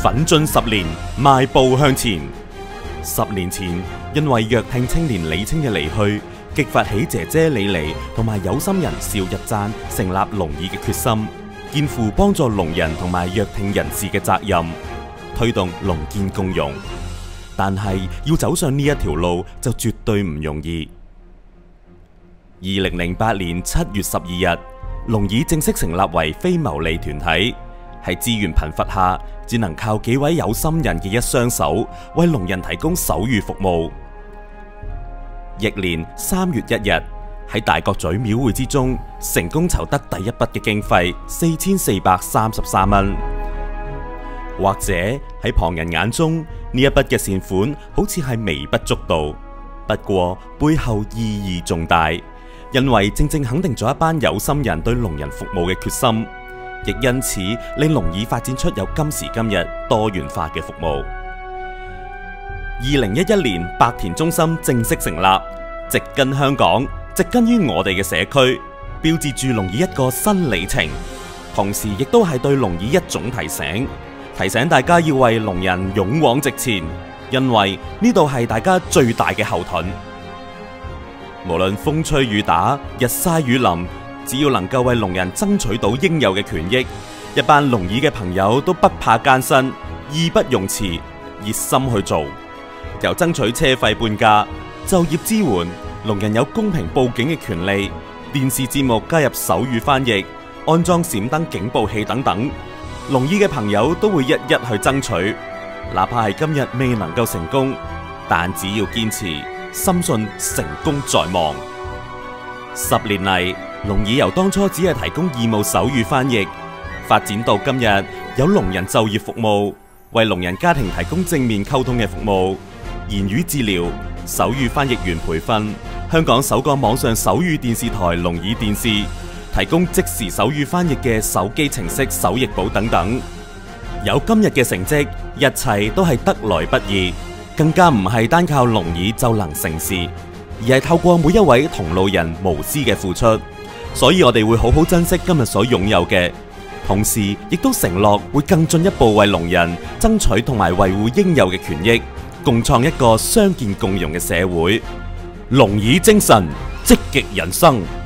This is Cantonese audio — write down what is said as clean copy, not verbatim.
奮進10年，邁步向前。10年前，因為弱聽青年李菁嘅離去，激發起姐姐李妮同埋有心人邵日贊成立聾耳嘅決心，肩負幫助聾人同埋弱聽人士嘅責任，推動聾健共融。但係要走上呢一條路就絕對唔容易。2008年7月12日，聾耳正式成立為非牟利團體，喺資源貧乏下，只能靠幾位有心人嘅一雙手，為聾人提供手語服務。翌年3月1日，喺大角咀廟會之中，成功籌得第一筆嘅經費4433蚊。或者喺旁人眼中，呢一筆嘅善款好似係微不足道，不過背後意義重大，因為正正肯定咗一班有心人對聾人服務嘅決心，亦因此令聾耳發展出有今時今日多元化嘅服務。2011年白田中心正式成立，植根香港，植根於我哋嘅社區，標誌住聾耳一個新里程，同時亦都係對聾耳一種提醒。提醒大家要為聾人勇往直前，因為呢度係大家最大嘅後盾。無論風吹雨打、日曬雨淋，只要能夠為聾人爭取到應有嘅權益，一班聾耳嘅朋友都不怕艱辛，義不容辭，熱心去做。由爭取車費半價、就業支援、聾人有公平報警嘅權利、電視節目加入手語翻譯、安裝閃燈警報器等等。聾耳嘅朋友都會一一去爭取，哪怕係今日未能夠成功，但只要堅持，深信成功在望。10年嚟，聾耳由當初只係提供義務手語翻譯，發展到今日有聾人就業服務，為聾人家庭提供正面溝通嘅服務、言語治療、手語翻譯員培訓，香港首個網上手語電視台聾耳電視，提供即時手語翻譯嘅手機程式手譯簿等等，有今日嘅成績，一切都係得來不易，更加唔係單靠聾耳就能成事，而係透過每一位同路人無私嘅付出。所以我哋會好好珍惜今日所擁有嘅，同時亦都承諾會更進一步為聾人爭取同埋維護應有嘅權益，共創一個傷健共融嘅社會。聾耳精神，積極人生。